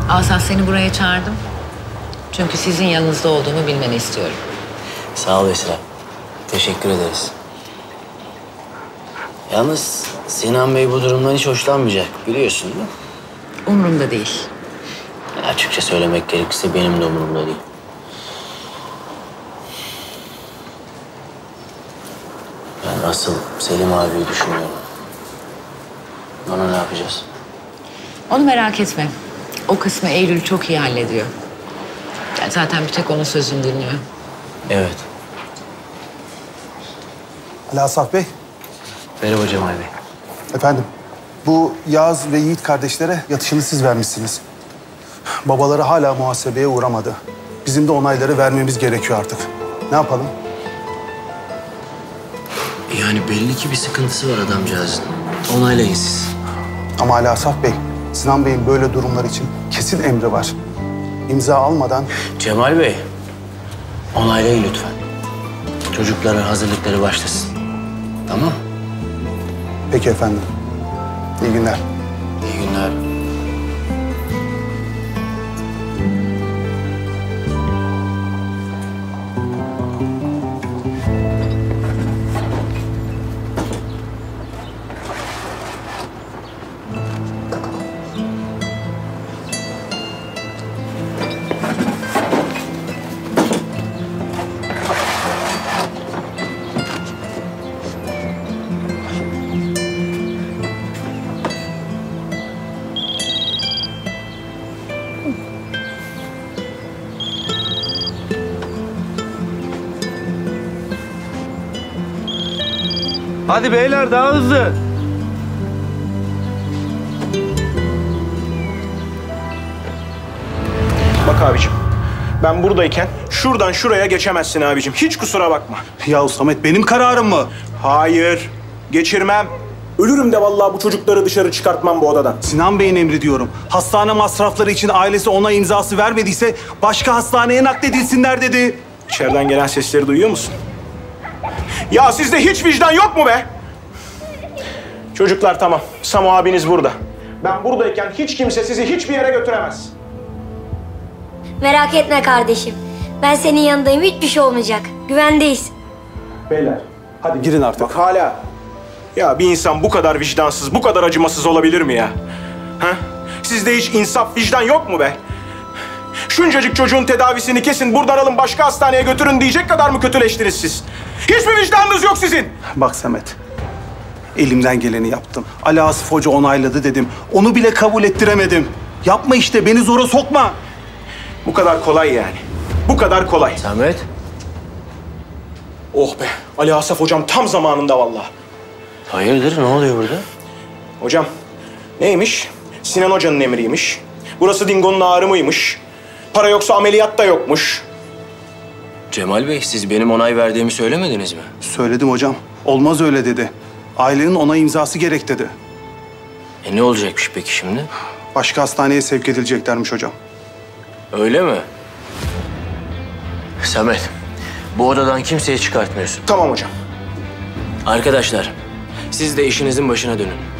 Asaf, seni buraya çağırdım. Çünkü sizin yanınızda olduğumu bilmeni istiyorum. Sağ ol Esra. Teşekkür ederiz. Yalnız Sinan Bey bu durumdan hiç hoşlanmayacak. Biliyorsun değil mi? Umurumda değil. Açıkça söylemek gerekirse benim de umurumda değil. Ben asıl Selim abiyi düşünüyorum. Ona ne yapacağız? Onu merak etme. O kısmı Eylül çok iyi hallediyor. Yani zaten bir tek onun sözünü dinliyor. Evet. Ali Asaf Bey. Merhaba Cemal Bey. Efendim, bu Yağız ve Yiğit kardeşlere yatışını siz vermişsiniz. Babaları hala muhasebeye uğramadı. Bizim de onayları vermemiz gerekiyor artık. Ne yapalım? Yani belli ki bir sıkıntısı var adamcağızın. Onaylayın siz. Ama Ali Asaf Bey, Sinan Bey'in böyle durumlar için kesin emri var. İmza almadan... Cemal Bey, onaylayın lütfen. Çocukların hazırlıkları başlasın. Tamam? Peki efendim. İyi günler. İyi günler. Hadi beyler daha hızlı. Bak abicim, ben buradayken şuradan şuraya geçemezsin abicim. Hiç kusura bakma. Ya Samet, benim kararım mı? Hayır, geçirmem. Ölürüm de vallahi bu çocukları dışarı çıkartmam bu odadan. Sinan Bey'in emri diyorum. Hastane masrafları için ailesi ona imzası vermediyse başka hastaneye nakledilsinler dedi. İçeriden gelen sesleri duyuyor musun? Ya sizde hiç vicdan yok mu be? Çocuklar tamam, Samo abiniz burada. Ben buradayken hiç kimse sizi hiçbir yere götüremez. Merak etme kardeşim. Ben senin yanındayım. Hiçbir şey olmayacak. Güvendeyiz. Beyler, hadi Girin artık. Bak hala. Ya bir insan bu kadar vicdansız, bu kadar acımasız olabilir mi ya? Ha? Sizde hiç insaf, vicdan yok mu be? Şuncacık çocuğun tedavisini kesin, buradan alın başka hastaneye götürün diyecek kadar mı kötüleştiniz siz? Hiç mi vicdanınız yok sizin? Bak Samet, elimden geleni yaptım. Ali Asaf Hoca onayladı dedim. Onu bile kabul ettiremedim. Yapma işte, beni zora sokma. Bu kadar kolay yani. Bu kadar kolay. Samet. Oh be, Ali Asaf hocam tam zamanında vallahi. Hayırdır, ne oluyor burada? Hocam, neymiş? Sinan Hoca'nın emriymiş. Burası Dingo'nun ağrımıymış. Para yoksa ameliyat da yokmuş. Cemal Bey, siz benim onay verdiğimi söylemediniz mi? Söyledim hocam. Olmaz öyle dedi. Ailenin ona imzası gerek dedi. Ne olacakmış peki şimdi? Başka hastaneye sevk edileceklermiş hocam. Öyle mi? Samet, bu odadan kimseyi çıkartmıyorsun. Tamam hocam. Arkadaşlar, siz de işinizin başına dönün.